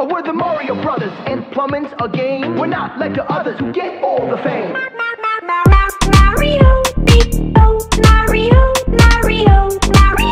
We're the Mario Brothers, and plumbing's a game. We're not like the others who get all the fame. Mario, Mario, Mario, Mario.